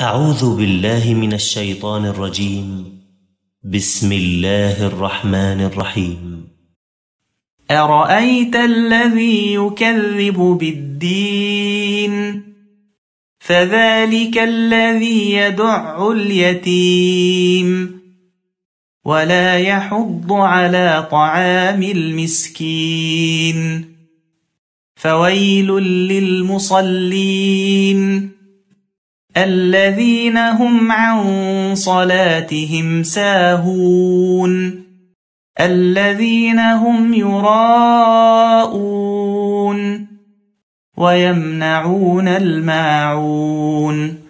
أعوذ بالله من الشيطان الرجيم. بسم الله الرحمن الرحيم. أرأيت الذي يكذب بالدين فذلك الذي يدع اليتيم ولا يحض على طعام المسكين فويل للمصلين الذين هم عن صلاتهم ساهون الذين هم يراءون ويمنعون الماعون